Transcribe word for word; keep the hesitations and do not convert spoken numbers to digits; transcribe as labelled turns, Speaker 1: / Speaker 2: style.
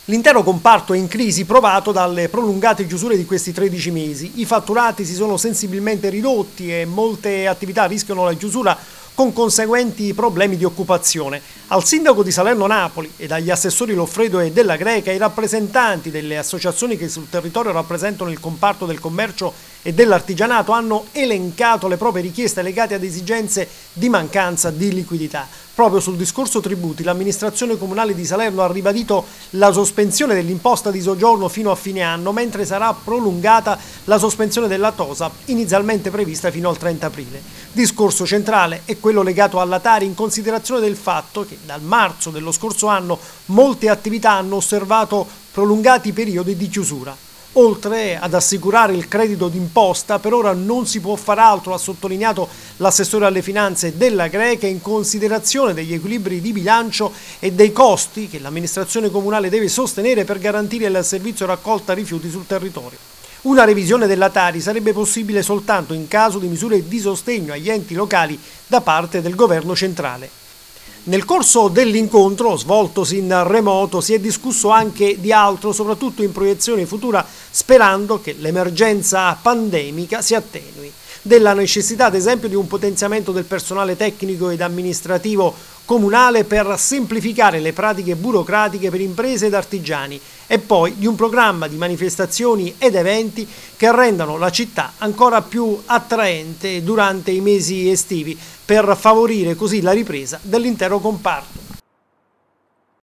Speaker 1: L'intero comparto è in crisi provato dalle prolungate chiusure di questi tredici mesi. I fatturati si sono sensibilmente ridotti e molte attività rischiano la chiusura con conseguenti problemi di occupazione. Al sindaco di Salerno Napoli ed agli assessori Loffredo e Della Greca, ai rappresentanti delle associazioni che sul territorio rappresentano il comparto del commercio e dell'artigianato, hanno elencato le proprie richieste legate ad esigenze di mancanza di liquidità. Proprio sul discorso tributi, l'amministrazione comunale di Salerno ha ribadito la sospensione dell'imposta di soggiorno fino a fine anno, mentre sarà prolungata la sospensione della TOSAP, inizialmente prevista fino al trenta aprile. Discorso centrale è quello legato alla Tari, in considerazione del fatto che dal marzo dello scorso anno molte attività hanno osservato prolungati periodi di chiusura. Oltre ad assicurare il credito d'imposta, per ora non si può far altro, ha sottolineato l'assessore alle finanze Della Greca, in considerazione degli equilibri di bilancio e dei costi che l'amministrazione comunale deve sostenere per garantire il servizio raccolta rifiuti sul territorio. Una revisione della Tari sarebbe possibile soltanto in caso di misure di sostegno agli enti locali da parte del governo centrale. Nel corso dell'incontro, svoltosi in remoto, si è discusso anche di altro, soprattutto in proiezione futura, sperando che l'emergenza pandemica si attenui. Della necessità, ad esempio, di un potenziamento del personale tecnico ed amministrativo comunale per semplificare le pratiche burocratiche per imprese ed artigiani, e poi di un programma di manifestazioni ed eventi che rendano la città ancora più attraente durante i mesi estivi, per favorire così la ripresa dell'intero comparto.